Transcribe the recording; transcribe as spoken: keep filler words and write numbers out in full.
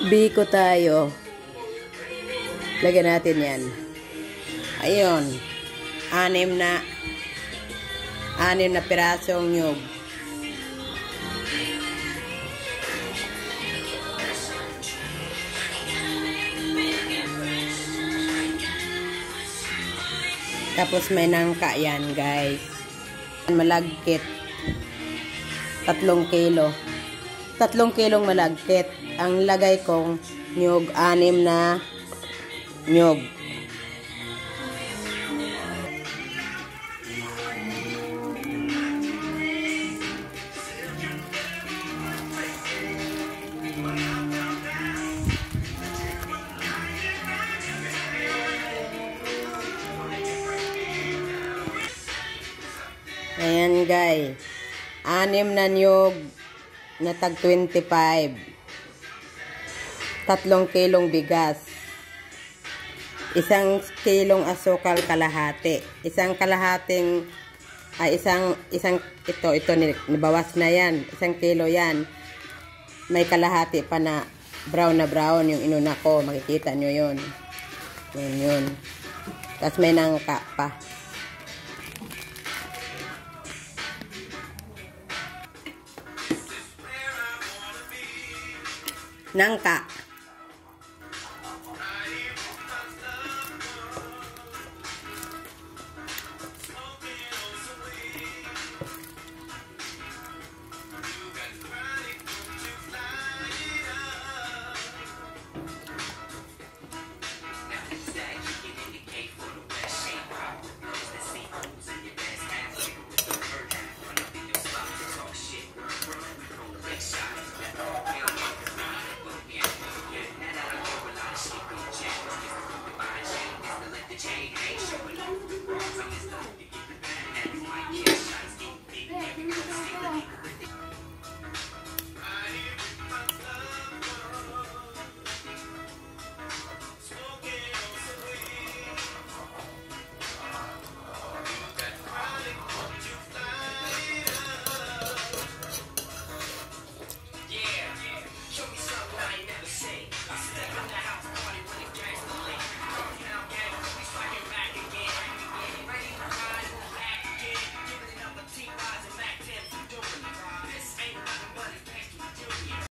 Biko tayo. Lagyan natin yan. Ayun. Anim na anim na pirasong nyug. Tapos may nangka yan, guys. Malagkit. Tatlong kilo. Tatlong kilong malagkit. Ang lagay kong nyug, anim na nyug. Ayan, guys. Anim na nyug na tag twenty-five. Tatlong kilong bigas. Isang kilong asukal kalahati. Isang kalahating ay isang isang ito ito nibawas na yan. Isang kilo yan. May kalahati pa na brown na brown yung inuna ko. Makikita nyo yun. Yun yun. Tapos may nangka pa. Nangka.